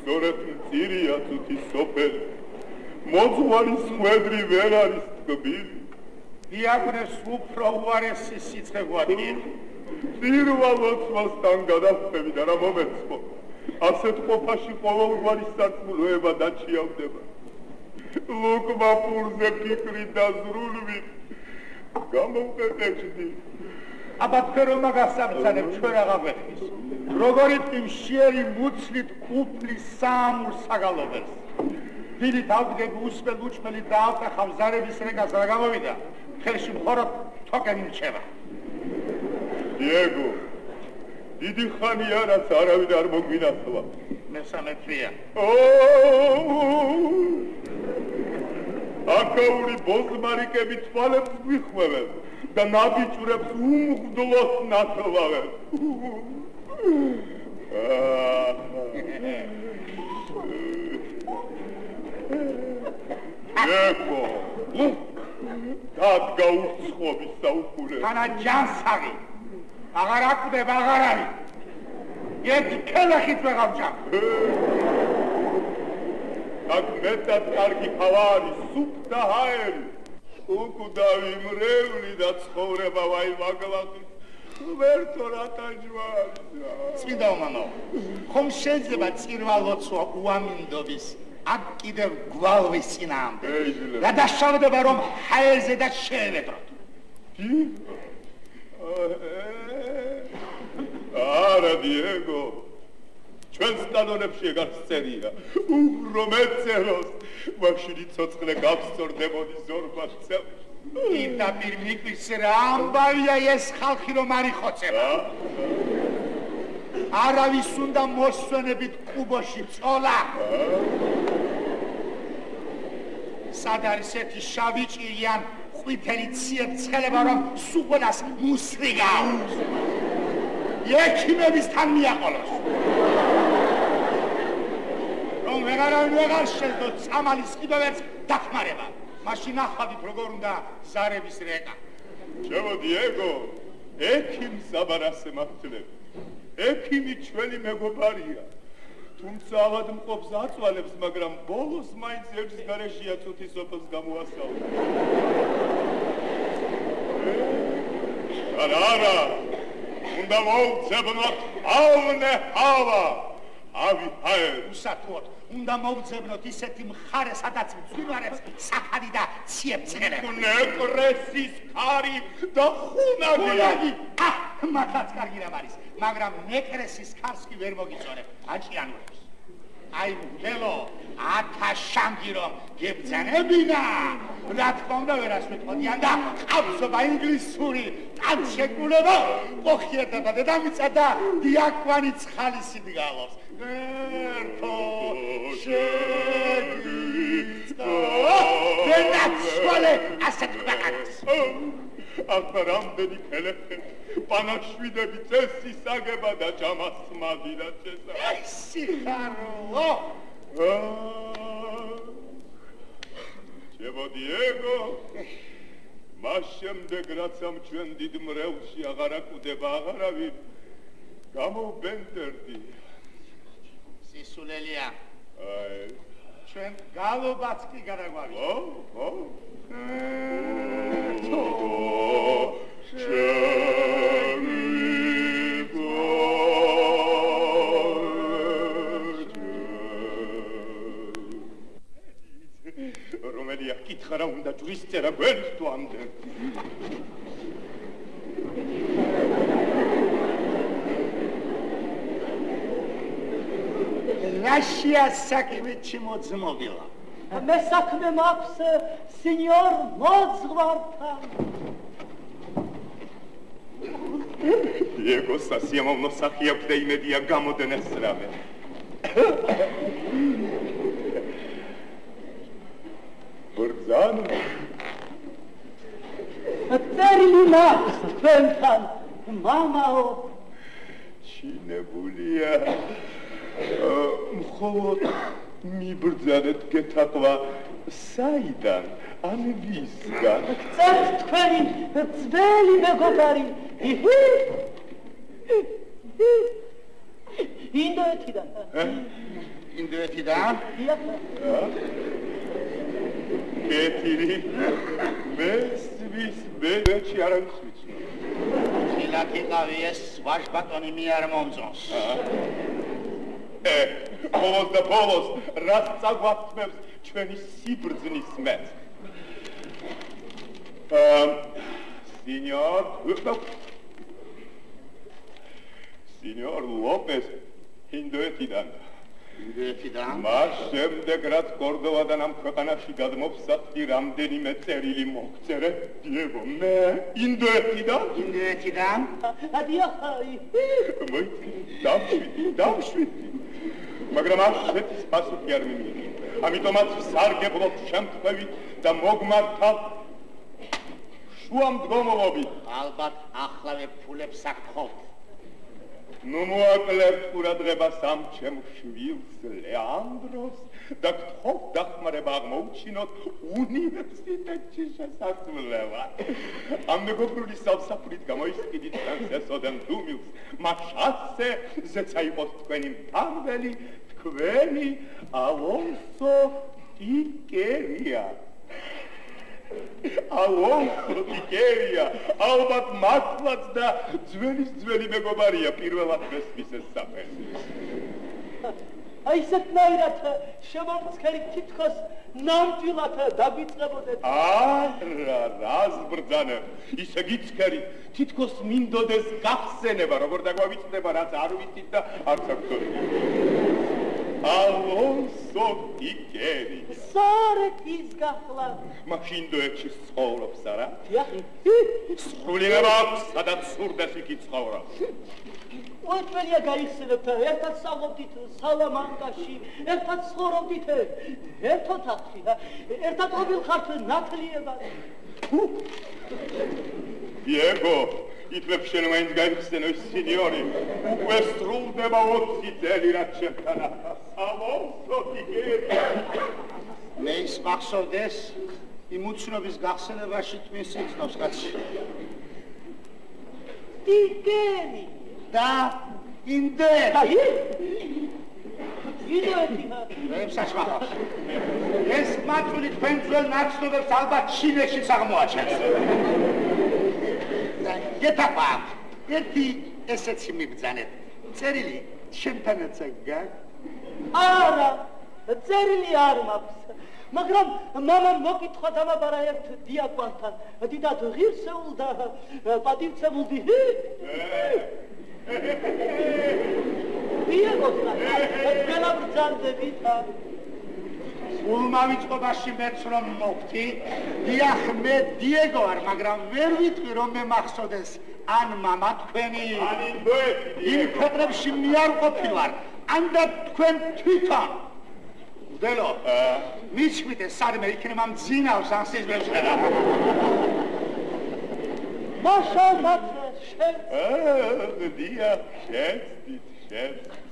სწორედ მწირია თუთის სოფელი მოძღვარის ხვედრი ვერ არის ტკბილი დიაგნოზ უფრო უარესი სიცხე გვადგენ პირველ ლოცვასთან გადავხვდები და რა მომეცმო ასეთ ყოფაში ყოველგვარი სარწმუნოება დაჩიავდება ლუკმა პურზე ფიქრი დაზრულვი გამოვყეყეჭდი აბა თქვენ რომ მაგასაბრძანებ ჩვენ რა გაგვეთქვის როგორი ტიმშიერი მუცლით უფლის საამურ საგალობებს დილით ავდგები უსმელ უჭმელი და ავტეხავ ზარების რეკას რა გამოვიდა ხელში მხოლოდ თოკენი რჩება დიეგო დიდი ხანია რაც არავინ არ მოგვინახვა მესამე თვია აკაური ბოზმარიკები თვალებს გვიხვევენ და ნაბიჯურებს უმღვდლოს ნათლავენ ეკო დადგა უცხობის საუკუნე თანა ჯანსაღი აღარ აკვდება აღარ არის ერთი ქელახით ვეღავჭამ აქ მეტად კარგი ჰავა არის სუფთა ჰაერი უკუდავი მრევლი და ცხოვრება ვაი მაგლახი ვერთო რატაჯვარია წმინდა მამაო ხომ შეიძლება წირვა ლოცვა უამინდობის აქ კიდევ გვალვის წინააღმდეგ რა დაშავდება რომ ჰაერზე და შეევედროთ არა დიეგო ჩვენს კანონებში ეგარც წერია რომ ეწეროს მაშინ ცოცხლე გავსწორდებოდი ზორბას წელს პირდაპირ მიკვირს რა ამბავია ეს ხალხი რომ არ იხოცება არავის უნდა მოსვენებით კუბოში წოლა სად არის ერთი შავი ჭირი ან ყვითელი ციებ-ცხელება რომ სუყოლას მუსლი გააქვს ექიმებისთან მიაყოლოს რომ ვეღარ შეძლო წამალის კიდევაც დახმარება მაშინ ახალით როგორ უნდა ზარების რეკა ჩემო დიეგო ექიმს აბარასე მართლები ექიმი ჩვენი მეგობარია თუმცა ავადმყოფს აწვალებს მაგრამ ბოლოს მაინც ერთის გარეშეა ცუთის სოფელს გამოასწავლა არა უნდა მოვძებნოთ ავნე ჰავა ავი ჰაერ უსათუოდ უნდა მოვძებნოთ ისეთი მხარე სადაც მძვინვარებს საქარი და ციებ-ცხელება ნეკრესის ქარი და ხუნაგი მათაც კარგი რამ არის მაგრამ ნეკრესის ქარს კი ვერ მოგიწონებ აჭიანურებს აი მგელო ათაშანგი რომ გებძანებინა რა თქმა უნდა ვერას მეტყოდიან და ყავსობა ინგლისური ტანშეკულება მოხიერდა და დედამიწა და დიაკვანი ცხალისით გალობს ერთო შეგიწა დედაცვალე ასეთ ბაკანს ახლა რამდენი ქელეხე პანაშვიდები წესის აგება და ჯამას მადირად შესა სიხარულო ჩემო დიეგო მას შემდეგ რაც ამ ჩვენ დიდ მრევლში აღარ აკვდება აღარავინ გამოვბენტერდი სისულელია ჩვენ გალობაც კი გადაგვაქვს რომელია კითხა რა უნდა ჯვრის წერა გვერდთვამდე რაშია საქმე ჩიმოძმობილა მე საქმე მაქვს სენიორ მოძღვართან Diego სასიამოვნო სახი აქვს და იმედია გამოდენეს რამე ბრძანა წერილი მაქვს თქვენთან მამაო ჩინებულია მხოლოდ მიბრძანეთ გეთაყვა საიდან ან ვისგან წერთ თქვენი ძველი მეგობარი ინდოეთიდან. ინდოეთიდან? დიახ. კეთილი მესვის ბედეჩი არ ვიცი. ხილად იყავი ეს ვაჟბატონი მე არ მომწონს. ბოლოს და ბოლოს რაც წაგვართმევს ჩვენი სიბრძნის მეც. Signor Lopez ინდოეთიდან. ინდოეთიდან? მას შემდეგ რაც კორდოვადან ამ ქვეყანაში გადმოვსახდი რამდენიმე წერილი მოგწერე, დიეგო, მე ინდოეთიდან? ინდოეთიდან? დიახ. დავშვიდი. მაგრამ ასეთი პასუხი არ მიმიღია. ამიტომაც სარგებლობ შემთხვევი და მოგმართავ შუამდგომლობით. ალბათ ახლავე ფულებს აკთხოვთ. ნუ მოაკლებთ ყურადღებას ამ ჩემ შვილს ლეანდროს და გთხოვთ დახმარება აღმოუჩინოთ უნივერსიტეტში შესასვლელად. ამ მეგობრული სამსახურით გამოისყიდით ფრანსესოდან დუმილს, მას შანსზე ზეცა იყოს თქვენი მფარველი, თქვენი ალონსო ტიკერია. ალონსო ტიკერია, ალბათ მართლაც და ძველის ძველი მეგობარია პირველად მესმის ეს საფერზე. აი ისეთნაირად შემომწერი თითქოს ნამდვილად დაგვიწყებოდეთ. არა, რას ბრძანებ, ისე გიცხერი, თითქოს მინდოდეს გახსენება, როგორ დაგვავიწყდება, რაც არ ვიცით და არც არ გქონია. ალონსო ტიკერია. სწორედ ის გახლა. მაშინ ინდოეთში ცხოვრობს, არა? დიახ. სრულიება აქვს, სადაც სურდეს იქ ცხოვრობს. ყველია გაიხსენებთ, ერთად სწავლობდით სალამანკაში, ერთად ცხოვრობდით ერთ ოთახში და ერთად ყოფილხართ ნათლიებად. დიეგო, ითვლებ შენ მაინც გაიხსენო ის სინიორი, უკვე სრულდება 20 წელი რაც შემთან ახლა. ალონსო ტიკერია. მე ის მახსოვდეს იმ უცნობის გახსენებაში თმის იცნობს კაცი. ტიკერი და ინდოეთი. ინდოეთიდან. ვებსაც მახავს. ეს მათული თქვენ ძველ ნაცნობებს ალბათ ჩინეთშიც აღმოაჩენს. და გეტაყავ. ერთი ესეცი მიბძანეთ. წერილი ჩემთანაც გაქვს? არა, წერილი არ მაქვს. მაგრამ მამამ მოკითხვა დამაბარა ერთ დიაკვანთან, დიდად ღირსეულ და პატივცემულ დიეგოსთან, თქვენა ბრძანდებით. სულმა ვიწყობაში მეც რომ მოვთი, დიახ, მე დიეგო ვარ, მაგრამ ვერ ვიტყვი რომ მე მახსოვდეს ან მამა თქვენი, ან ინდოეთი. იმ ქვეყნებში მე არ ყოფილვარ, ან და თქვენ თვითონ. ველო, მიჩვიდე სადმე იქნება მძინავს ან სიზმრებს ხედა. მაშალმაც შენ. დიახ, შენ.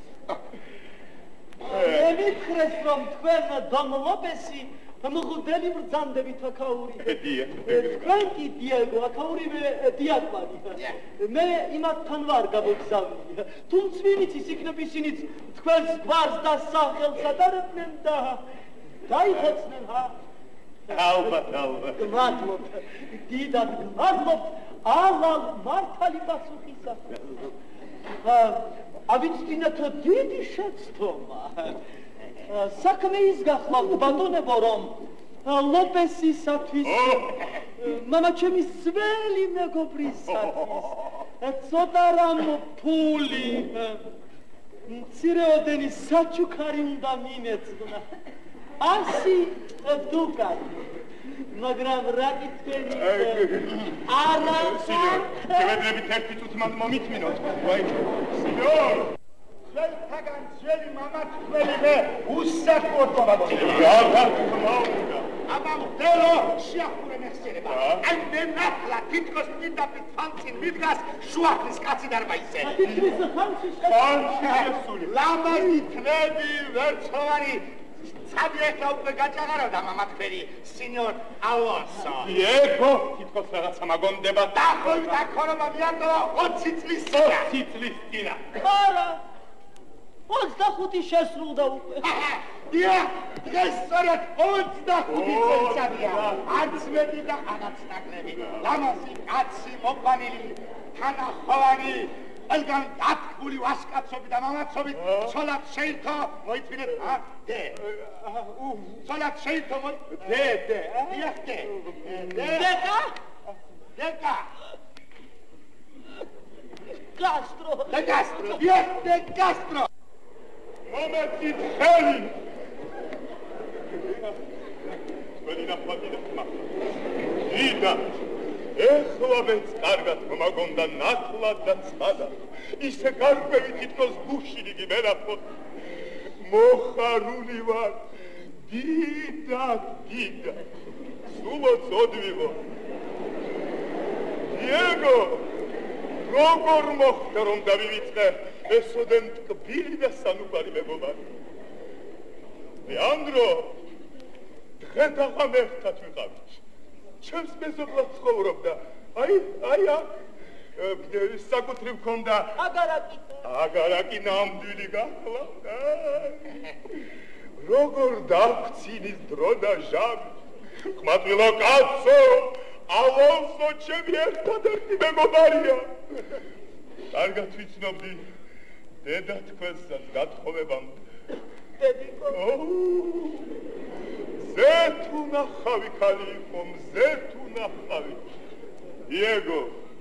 ემიქრეს რომ თქვენ დონ ლოპესი მღვდელი ბრძანდებით აქაური. თქვენ კი დიეგო აქაური მე დიაკვანი. მე იმათთან ვარ გამოგზავნილი. თუმცა ვინც ის იქნებ ისინიც თქვენს გვარს და სახელს ადარებდნენ და დაიხოცნენ ჰა. ალბათ. მადლობთ, დიდად მადლობთ ალალ მართალი პასუხისა. ავიცდინეთ დიდი შეცდომა. საქმე ის გახლავთ ბატონებო რომ ლოპესისათვის მამა ჩემის ძველი მეგობრისათვის ცოტა რამ ფული მცირეოდენი საჩუქარი უნდა მიმეწვნა 100 დუკატი მაგრამ რა გითხრით არა შევედრებით ერთი წუთი მანდ მომითმინოთ ვაი სინიორ შელთაგან ძველი მამა თქვენი მე უსაკვიროდ მომაგონებია გააკეთმაუნდა აბა მდელო შეახურე მეხსიერება აი მე ნახლა თითქოს პირდაპირ თვალწინ მიდგას შუახლის კაცი დარბაისე თითქმის ხანში შესული ლამაზი თნები ვერცხოვარი სადი ეხლა უკვე გაჭაღარავდა მამა თქვენი სინიორ ალონსო დიეგო თითქოს რაღაცა მაგონდება დახოვა ქორობა მიანდოა 20 წლის წინა წინა არა 25 შესრულდა უკვე. დიახ, დღეს სწორედ 25 წელიწადია. არც მეტი და არც ნაკლები. ლამაზი კაცი მოყვანილი, თანახოვანი, ყველგან დათქმული ვაჟკაცობით და მამაცობით, ცოლად შეირთო, მოიწვინეთ, დე. ცოლად შეირთო, დე. დიახ, დე. დეკა? დეკა. გასტრო. დე გასტრო, დიახ, დე გასტრო. მომეცით ხელი. თქვენი ნახვამდი და ხმა. დიდა. ეხლა მეც კარგად მომაგონდა ნათლად და ცხადად. ისე გარკვევი თითქოს გუში გიმერაფოთ. მოხარული ვარ. დიდა. სულოც ოდვიღო. დიეგო. როგორ მოხდა რომ დავივიწყე ესოდენ ტკბილი და სანუკვარი მეგობარი. ლეანდრო, დღეთაღამ ერთად ვიყავით. ჩემს მეზობლად ცხოვრობდა. აი აქ საკუთრივ ჰქონდა აგარაკი ნამდვილი გახლავდა. როგორ დავქცინის დრო და ჟამი. ხმატვილო კაცო, ალონსო ჩემი ერთადერთი მეგობარია. კარგად ვიცნობდი დედა თქვენსაც გათხოვებამდე. დედიკო. მზე თუ ნახავი ქალი იყო, მზე თუ ნახავი. დიეგო.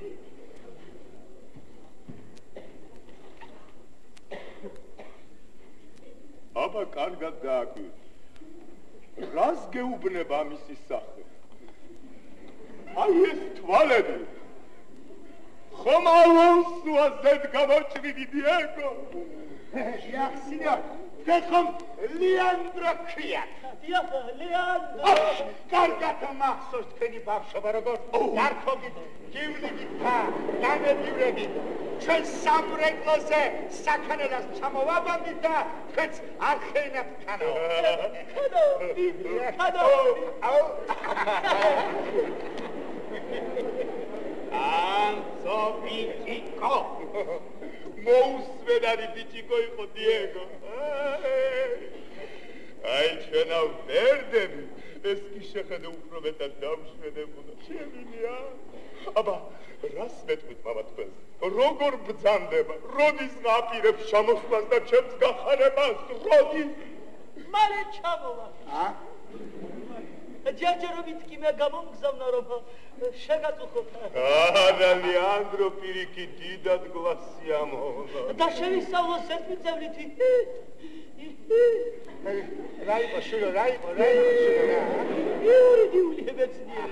აბა კარგად დააკვირდი. რას გეუბნება მისი სახე? აი ეს თვალები. ხომ ალონსოა ზედ გამოჭრილი დიეგო? დიახ, სინიორ, ხომ ლეანდრო ქვია. დიახ, ლეანდრო. კარგად მახსოვს თქვენი ბავშვობა როგორ დარქოგით, გივლიდით და გამედივრებით. ჩვენ სამრეკლოზე საქანელას ჩამოვაბამდით და თქვენც არ ხეინათ ქანო. ქანო. ანცო ბიჭიკო. მოუსვენარი ბიჭიკო იყო დიეგო. აი ჩვენა ვერდები, ეს კი შეხედე უფრო მეტად დავშვენებულა. შემილია. აბა, რას მეტყვით მამა თქვენს? როგორ ბრძანდება? როდის გააპირებს ჩამოსვლას და ჩემს გახარებას? როდის? მალე ჩამოვა. ჯერჯერობით კი მე გამომგზავნა რომ შეგაწუხოთ. არა, ლეანდრო პირიქით დიდად გლასიამოვნა. და შევისწავლოს ერთმი წევლით. რა იყო შულო, რა იყო შულო რა? იურიდიული მეცნიერი.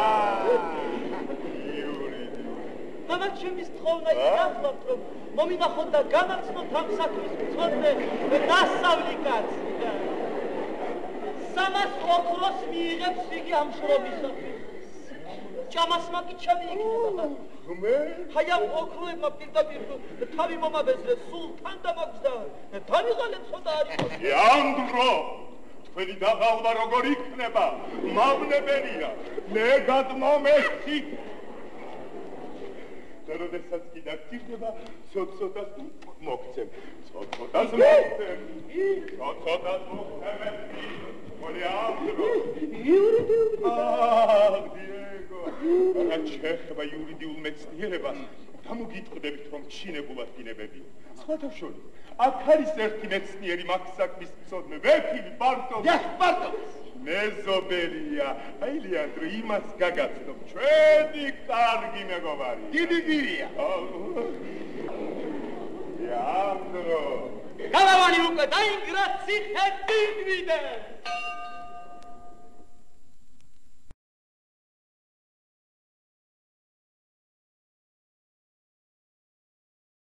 მამაც შემის თხოვნა იგახლავთ რომ მომინახოთ და განაცნოთ ამ საქმის მწოდნე დასავლი კაცი. 300 ოქროს მიიღებს იგი ამ შრომისათვის. ჭამასმა კი ჩამიიქნება. მე? აი ამ ოქროებმა პირდაპირ თავი მომაბეზრეს, სულ თან დამაგს და დავიღალეთ ცოტა არ იყოს. ლეანდრო, თქვენი დაღალვა როგორ იქნება? მავნებელია, მე გადმომეცი. როდესაც კი დაგჭირდება, ცოტ-ცოტას მოგცემ. ცოტ-ცოტას მოგცემ. ლეანდრო. დიეგო. რა შეეხება იურიდიულ მეცნიერებას? გამოგიტყდებით რომ ჩინებულად გინებებია. სხვათა შორის, აქ არის ერთი მეცნიერი მაგ საქმის მცოდნე, ვეფილი ბარტოვი. დიახ, ბარტოვი. მეზობელია. აი ლეანდრო, იმას გაგაცნობ, ჩვენი კარგი მეგობარი. დიდი გირია. ლეანდრო. გალავანი უკვე დაინგრა ციხე დიგვიდე.